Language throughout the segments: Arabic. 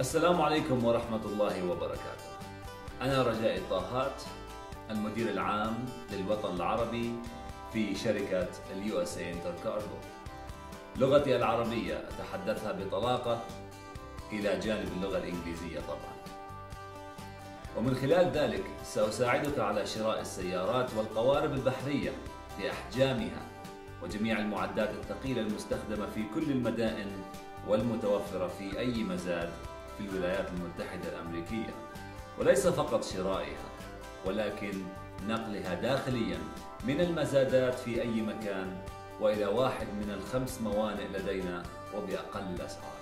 السلام عليكم ورحمة الله وبركاته. أنا رجاء طاهات، المدير العام للوطن العربي في شركة USA Intercargo. لغتي العربية أتحدثها بطلاقة إلى جانب اللغة الإنجليزية طبعا. ومن خلال ذلك سأساعدك على شراء السيارات والقوارب البحرية بأحجامها وجميع المعدات الثقيلة المستخدمة في كل المدائن والمتوفرة في أي مزاد في الولايات المتحدة الأمريكية، وليس فقط شرائها ولكن نقلها داخليا من المزادات في أي مكان وإلى واحد من ال5 موانئ لدينا وبأقل الأسعار.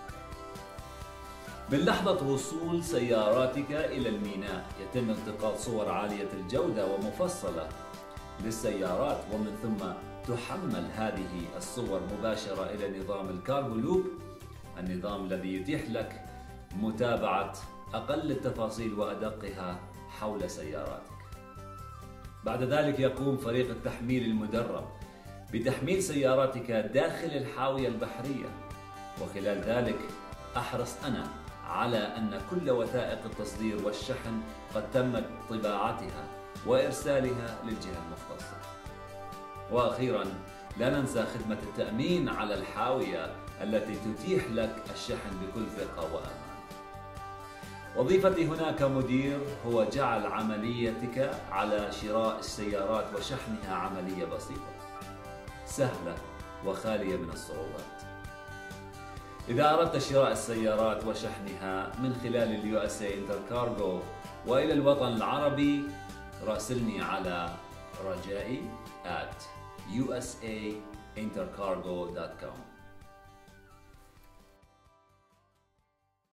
من لحظة وصول سياراتك إلى الميناء يتم التقاط صور عالية الجودة ومفصلة للسيارات، ومن ثم تحمل هذه الصور مباشرة إلى نظام الكارغو لوب، النظام الذي يتيح لك متابعة أقل التفاصيل وأدقها حول سياراتك. بعد ذلك يقوم فريق التحميل المدرب بتحميل سياراتك داخل الحاوية البحرية، وخلال ذلك أحرص أنا على أن كل وثائق التصدير والشحن قد تمت طباعتها وإرسالها للجهة المختصة. وأخيرا لا ننسى خدمة التأمين على الحاوية التي تتيح لك الشحن بكل ثقة وأمان. وظيفتي هنا كمدير هو جعل عمليتك على شراء السيارات وشحنها عملية بسيطة سهلة وخالية من الصعوبات. إذا أردت شراء السيارات وشحنها من خلال USA Intercargo وإلى الوطن العربي، راسلني على رجائي @usaintercargo.com.